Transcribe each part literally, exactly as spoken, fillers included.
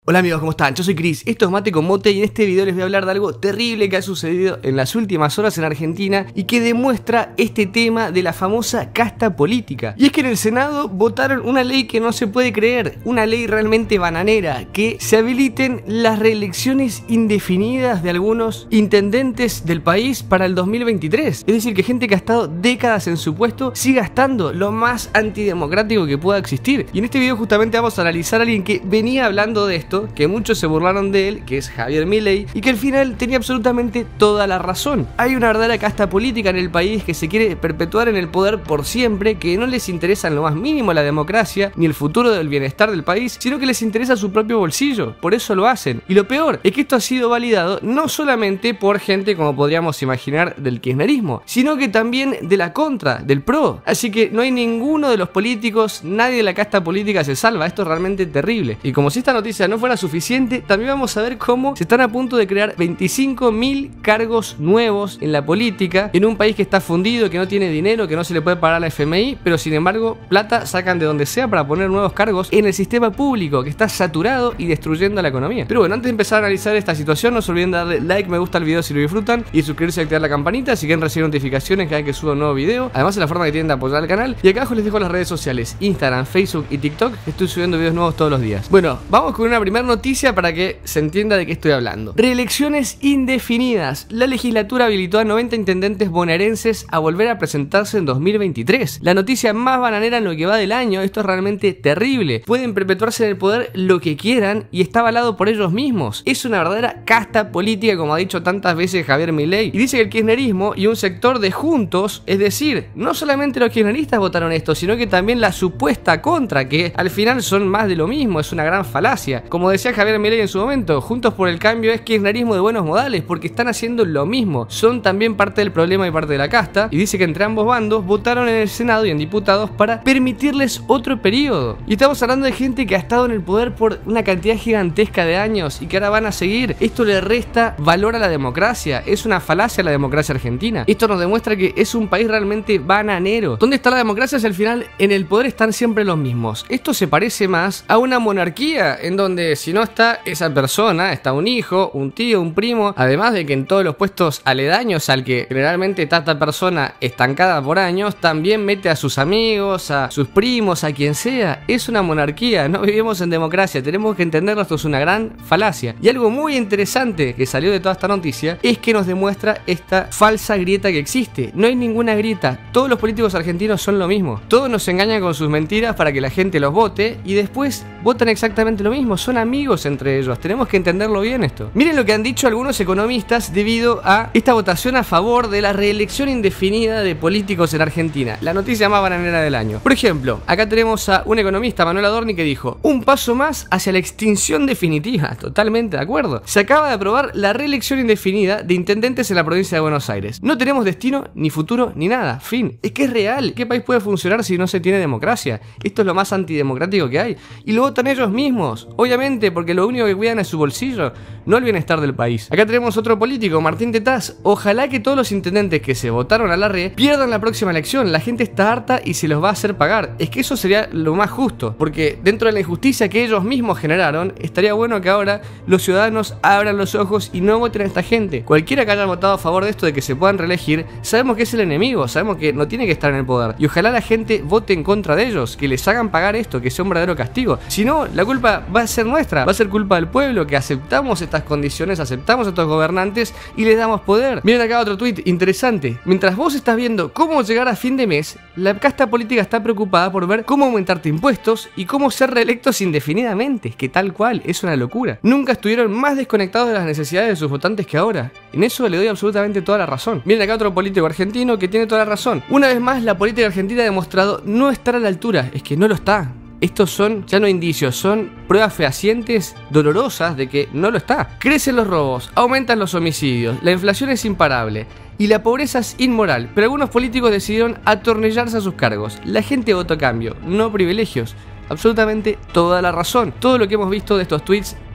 Hola amigos, ¿cómo están? Yo soy Chris, esto es Mate con Mote y en este video les voy a hablar de algo terrible que ha sucedido en las últimas horas en Argentina y que demuestra este tema de la famosa casta política. Y es que en el Senado votaron una ley que no se puede creer, una ley realmente bananera, que se habiliten las reelecciones indefinidas de algunos intendentes del país para el dos mil veintitrés. Es decir, que gente que ha estado décadas en su puesto siga estando, lo más antidemocrático que pueda existir. Y en este video justamente vamos a analizar a alguien que venía hablando de esto, que muchos se burlaron de él, que es Javier Milei, y que al final tenía absolutamente toda la razón. Hay una verdadera casta política en el país que se quiere perpetuar en el poder por siempre, que no les interesa en lo más mínimo la democracia ni el futuro del bienestar del país, sino que les interesa su propio bolsillo. Por eso lo hacen. Y lo peor es que esto ha sido validado no solamente por gente como podríamos imaginar del kirchnerismo, sino que también de la contra, del pro. Así que no hay ninguno de los políticos, nadie de la casta política se salva. Esto es realmente terrible. Y como si esta noticia no fuera suficiente, también vamos a ver cómo se están a punto de crear veinticinco mil cargos nuevos en la política, en un país que está fundido, que no tiene dinero, que no se le puede pagar a la F M I, pero sin embargo plata sacan de donde sea para poner nuevos cargos en el sistema público, que está saturado y destruyendo la economía. Pero bueno, antes de empezar a analizar esta situación, no se olviden de darle like, me gusta al video si lo disfrutan, y suscribirse y activar la campanita si quieren recibir notificaciones cada vez que suba un nuevo video. Además es la forma que tienen de apoyar al canal. Y acá abajo les dejo las redes sociales, Instagram, Facebook y TikTok. Estoy subiendo videos nuevos todos los días. Bueno, vamos con una primera noticia para que se entienda de qué estoy hablando. Reelecciones indefinidas. La legislatura habilitó a noventa intendentes bonaerenses a volver a presentarse en dos mil veintitrés. La noticia más bananera en lo que va del año. Esto es realmente terrible. Pueden perpetuarse en el poder lo que quieran y está avalado por ellos mismos. Es una verdadera casta política, como ha dicho tantas veces Javier Milei. Y dice que el kirchnerismo y un sector de Juntos, es decir, no solamente los kirchneristas votaron esto, sino que también la supuesta contra, que al final son más de lo mismo. Es una gran falacia. Como decía Javier Milei en su momento, Juntos por el Cambio es kirchnerismo de buenos modales, porque están haciendo lo mismo, son también parte del problema y parte de la casta, y dice que entre ambos bandos votaron en el Senado y en diputados para permitirles otro periodo. Y estamos hablando de gente que ha estado en el poder por una cantidad gigantesca de años y que ahora van a seguir. Esto le resta valor a la democracia, es una falacia a la democracia argentina. Esto nos demuestra que es un país realmente bananero. ¿Dónde está la democracia si al final en el poder están siempre los mismos? Esto se parece más a una monarquía, en donde si no está esa persona, está un hijo, un tío, un primo, además de que en todos los puestos aledaños al que generalmente está esta persona estancada por años, también mete a sus amigos, a sus primos, a quien sea. Es una monarquía, no vivimos en democracia, tenemos que entenderlo, esto es una gran falacia. Y algo muy interesante que salió de toda esta noticia es que nos demuestra esta falsa grieta que existe. No hay ninguna grieta, todos los políticos argentinos son lo mismo, todos nos engañan con sus mentiras para que la gente los vote y después votan exactamente lo mismo, son amigos entre ellos. Tenemos que entenderlo bien esto. Miren lo que han dicho algunos economistas debido a esta votación a favor de la reelección indefinida de políticos en Argentina. La noticia más bananera del año. Por ejemplo, acá tenemos a un economista, Manuel Adorni, que dijo: un paso más hacia la extinción definitiva. Totalmente de acuerdo. Se acaba de aprobar la reelección indefinida de intendentes en la provincia de Buenos Aires. No tenemos destino, ni futuro, ni nada. Fin. Es que es real. ¿Qué país puede funcionar si no se tiene democracia? Esto es lo más antidemocrático que hay. Y lo votan ellos mismos. Obviamente, porque lo único que cuidan es su bolsillo, no el bienestar del país. Acá tenemos otro político, Martín Tetaz. Ojalá que todos los intendentes que se votaron a la red pierdan la próxima elección. La gente está harta y se los va a hacer pagar. Es que eso sería lo más justo, porque dentro de la injusticia que ellos mismos generaron, estaría bueno que ahora los ciudadanos abran los ojos y no voten a esta gente. Cualquiera que haya votado a favor de esto, de que se puedan reelegir, sabemos que es el enemigo, sabemos que no tiene que estar en el poder. Y ojalá la gente vote en contra de ellos, que les hagan pagar esto, que sea un verdadero castigo. Si no, la culpa va a ser nuestra, va a ser culpa del pueblo, que aceptamos estas condiciones, aceptamos a estos gobernantes y les damos poder. Miren acá otro tweet interesante. Mientras vos estás viendo cómo llegar a fin de mes, la casta política está preocupada por ver cómo aumentarte impuestos y cómo ser reelectos indefinidamente. Que tal cual, es una locura. Nunca estuvieron más desconectados de las necesidades de sus votantes que ahora. En eso le doy absolutamente toda la razón. Miren acá otro político argentino que tiene toda la razón. Una vez más, la política argentina ha demostrado no estar a la altura. Es que no lo está. Estos son ya no indicios, son pruebas fehacientes, dolorosas de que no lo está. Crecen los robos, aumentan los homicidios, la inflación es imparable y la pobreza es inmoral, pero algunos políticos decidieron atornillarse a sus cargos. La gente votó cambio, no privilegios. Absolutamente toda la razón. Todo lo que hemos visto de estos tweets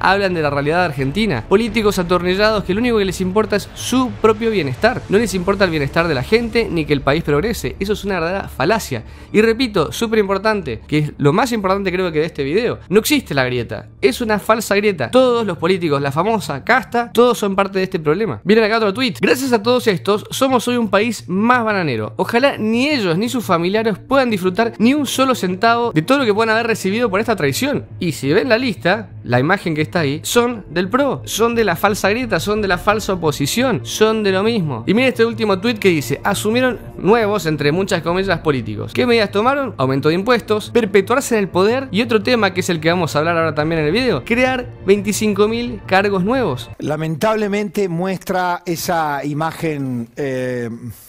hablan de la realidad de Argentina. Políticos atornillados que lo único que les importa es su propio bienestar. No les importa el bienestar de la gente ni que el país progrese. Eso es una verdadera falacia. Y repito, súper importante, que es lo más importante creo que de este video, no existe la grieta. Es una falsa grieta. Todos los políticos, la famosa casta, todos son parte de este problema. Miren acá otro tweet. Gracias a todos estos, somos hoy un país más bananero. Ojalá ni ellos ni sus familiares puedan disfrutar ni un solo centavo de todo lo que puedan haber recibido por esta traición. Y si ven la lista, la imagen que está ahí, son del PRO, son de la falsa grieta, son de la falsa oposición, son de lo mismo. Y miren este último tweet que dice: asumieron nuevos, entre muchas comillas, políticos. ¿Qué medidas tomaron? Aumento de impuestos, perpetuarse en el poder y otro tema que es el que vamos a hablar ahora también en el video, crear veinticinco mil cargos nuevos. Lamentablemente muestra esa imagen eh,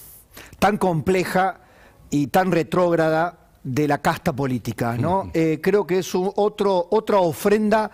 tan compleja y tan retrógrada de la casta política, ¿no? Eh, creo que es un otro, otra ofrenda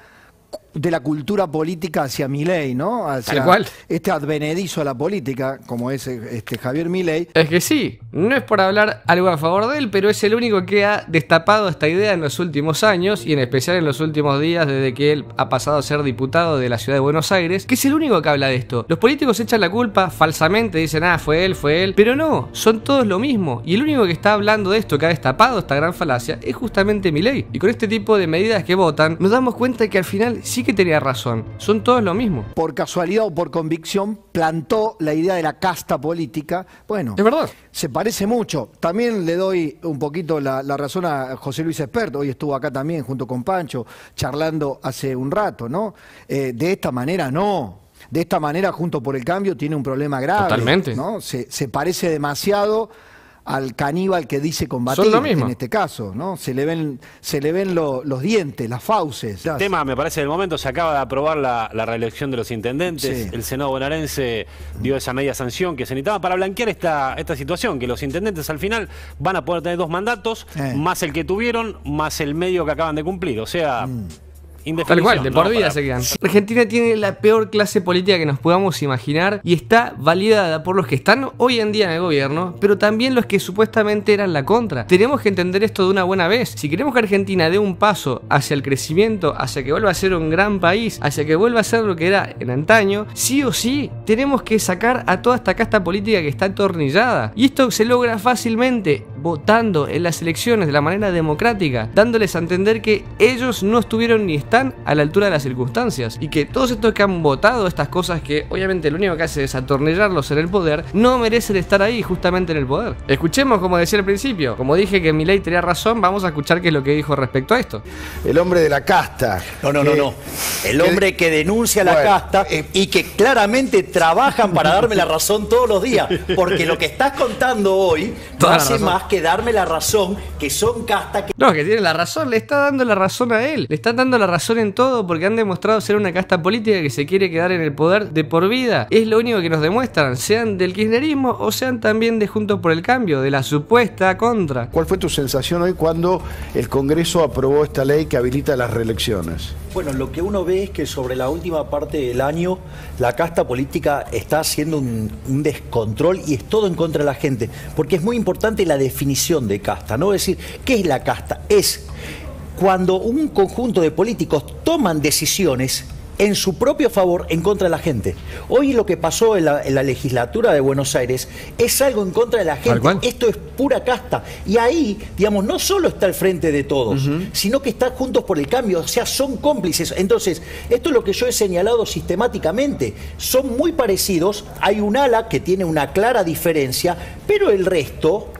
de la cultura política hacia Milei, ¿no? Hacia Tal cual. Este advenedizo a la política, como es este Javier Milei. Es que sí, no es por hablar algo a favor de él, pero es el único que ha destapado esta idea en los últimos años y en especial en los últimos días desde que él ha pasado a ser diputado de la ciudad de Buenos Aires, que es el único que habla de esto. Los políticos echan la culpa falsamente, dicen, ah, fue él, fue él, pero no, son todos lo mismo. Y el único que está hablando de esto, que ha destapado esta gran falacia, es justamente Milei. Y con este tipo de medidas que votan, nos damos cuenta que al final sí que tenía razón, son todos lo mismo. Por casualidad o por convicción plantó la idea de la casta política. Bueno, es verdad, se parece mucho. También le doy un poquito la, la razón a José Luis Espert. Hoy estuvo acá también junto con Pancho charlando hace un rato, ¿no? Eh, de esta manera no. De esta manera Juntos por el Cambio tiene un problema grave. Totalmente, ¿no? Se, se parece demasiado al caníbal que dice combatir, son lo mismo. En este caso, ¿no? Se le ven, se le ven lo, los dientes, las fauces. El tema, me parece, del momento, se acaba de aprobar la, la reelección de los intendentes. Sí. El Senado bonaerense dio esa media sanción que se necesitaba para blanquear esta, esta situación, que los intendentes al final van a poder tener dos mandatos, eh. más el que tuvieron, más el medio que acaban de cumplir. O sea... Mm. Tal cual, de por ¿no? vida Para... se quedan. Argentina tiene la peor clase política que nos podamos imaginar y está validada por los que están hoy en día en el gobierno, pero también los que supuestamente eran la contra. Tenemos que entender esto de una buena vez. Si queremos que Argentina dé un paso hacia el crecimiento, hacia que vuelva a ser un gran país, hacia que vuelva a ser lo que era en antaño, sí o sí tenemos que sacar a toda esta casta política que está atornillada. Y esto se logra fácilmente votando en las elecciones de la manera democrática, dándoles a entender que ellos no estuvieron ni están a la altura de las circunstancias y que todos estos que han votado estas cosas que obviamente lo único que hace es atornillarlos en el poder, no merecen estar ahí justamente en el poder. Escuchemos, como decía al principio, como dije que Milei tenía razón, vamos a escuchar qué es lo que dijo respecto a esto. El hombre de la casta. No, no, que, no, no. El hombre que, que denuncia la bueno, casta eh, y que claramente trabajan para darme la razón todos los días, porque lo que estás contando hoy no hace más que darme la razón que son casta que... No, que tiene la razón, le está dando la razón a él, le están dando la razón en todo porque han demostrado ser una casta política que se quiere quedar en el poder de por vida. Es lo único que nos demuestran, sean del kirchnerismo o sean también de Juntos por el Cambio, de la supuesta contra. ¿Cuál fue tu sensación hoy cuando el Congreso aprobó esta ley que habilita las reelecciones? Bueno, lo que uno ve es que sobre la última parte del año la casta política está haciendo un, un descontrol y es todo en contra de la gente, porque es muy importante la definición de casta, ¿no? Es decir, ¿qué es la casta? Es cuando un conjunto de políticos toman decisiones en su propio favor en contra de la gente. Hoy lo que pasó en la, en la legislatura de Buenos Aires es algo en contra de la gente. Esto es pura casta. Y ahí, digamos, no solo está al frente de todos, uh-huh. sino que está Juntos por el Cambio. O sea, son cómplices. Entonces, esto es lo que yo he señalado sistemáticamente. Son muy parecidos. Hay un ala que tiene una clara diferencia, pero el resto,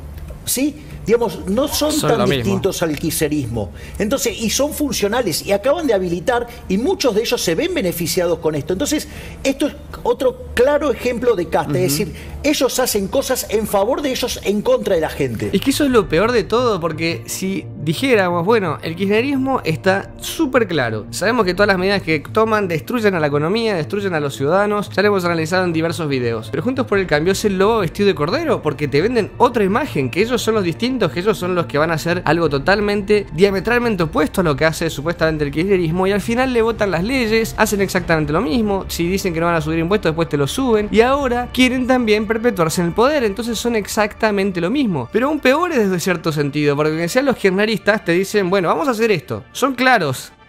¿sí?, digamos, no son, son tan distintos al kirchnerismo. Entonces, y son funcionales y acaban de habilitar y muchos de ellos se ven beneficiados con esto. Entonces, esto es otro claro ejemplo de casta. Uh-huh. Es decir, ellos hacen cosas en favor de ellos, en contra de la gente. Es que eso es lo peor de todo, porque si dijéramos, bueno, el kirchnerismo está súper claro. Sabemos que todas las medidas que toman destruyen a la economía, destruyen a los ciudadanos. Ya lo hemos analizado en diversos videos. Pero Juntos por el Cambio es el lobo vestido de cordero, porque te venden otra imagen, que ellos son los distintos, que ellos son los que van a hacer algo totalmente, diametralmente opuesto a lo que hace supuestamente el kirchnerismo, y al final le votan las leyes, hacen exactamente lo mismo. Si dicen que no van a subir impuestos, después te lo suben, y ahora quieren también perpetuarse en el poder. Entonces son exactamente lo mismo, pero aún peores desde cierto sentido, porque sean los kirchneristas te dicen, bueno, vamos a hacer esto, son claros,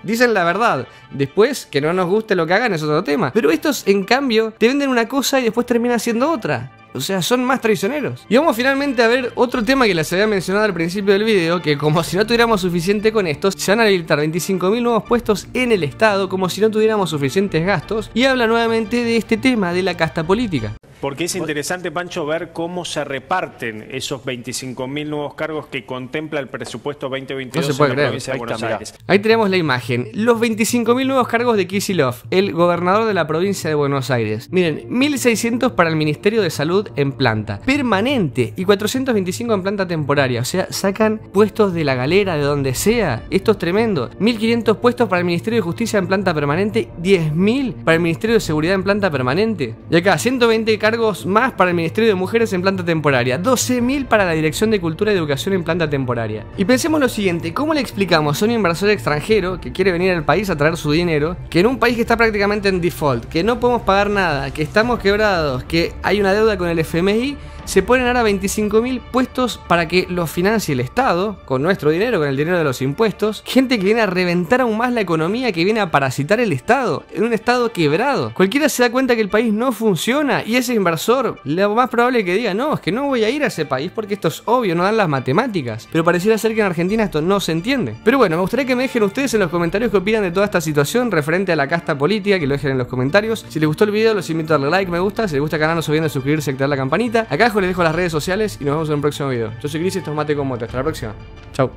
dicen la verdad. Después, que no nos guste lo que hagan es otro tema. Pero estos, en cambio, te venden una cosa y después terminan siendo otra. O sea, son más traicioneros. Y vamos finalmente a ver otro tema que les había mencionado al principio del video, que como si no tuviéramos suficiente con estos, se van a habilitar veinticinco mil nuevos puestos en el Estado, como si no tuviéramos suficientes gastos, y habla nuevamente de este tema de la casta política. Porque es interesante, Pancho, ver cómo se reparten esos veinticinco mil nuevos cargos que contempla el presupuesto veinte veintidós no se puede en la creer. provincia de Buenos Aires. Ahí tenemos la imagen. Los veinticinco mil nuevos cargos de Kicillof, el gobernador de la provincia de Buenos Aires. Miren, mil seiscientos para el Ministerio de Salud en planta permanente y cuatrocientos veinticinco en planta temporaria. O sea, sacan puestos de la galera, de donde sea. Esto es tremendo. mil quinientos puestos para el Ministerio de Justicia en planta permanente, diez mil para el Ministerio de Seguridad en planta permanente. Y acá, ciento veinte cargos más para el Ministerio de Mujeres en planta temporaria, doce mil para la Dirección de Cultura y Educación en planta temporaria. Y pensemos lo siguiente, ¿cómo le explicamos a un inversor extranjero que quiere venir al país a traer su dinero, que en un país que está prácticamente en default, que no podemos pagar nada, que estamos quebrados, que hay una deuda con el F M I, se ponen ahora veinticinco mil puestos para que los financie el Estado, con nuestro dinero, con el dinero de los impuestos? Gente que viene a reventar aún más la economía, que viene a parasitar el Estado, en un Estado quebrado. Cualquiera se da cuenta que el país no funciona y ese inversor, lo más probable es que diga, no, es que no voy a ir a ese país porque esto es obvio, no dan las matemáticas. Pero pareciera ser que en Argentina esto no se entiende. Pero bueno, me gustaría que me dejen ustedes en los comentarios qué opinan de toda esta situación referente a la casta política, que lo dejen en los comentarios. Si les gustó el video, los invito a darle like, me gusta, si les gusta el canal, no se olviden de suscribirse y activar la campanita. Acá abajo les dejo las redes sociales y nos vemos en un próximo video. Yo soy Cris y esto es Mate con Mote. Hasta la próxima. Chau.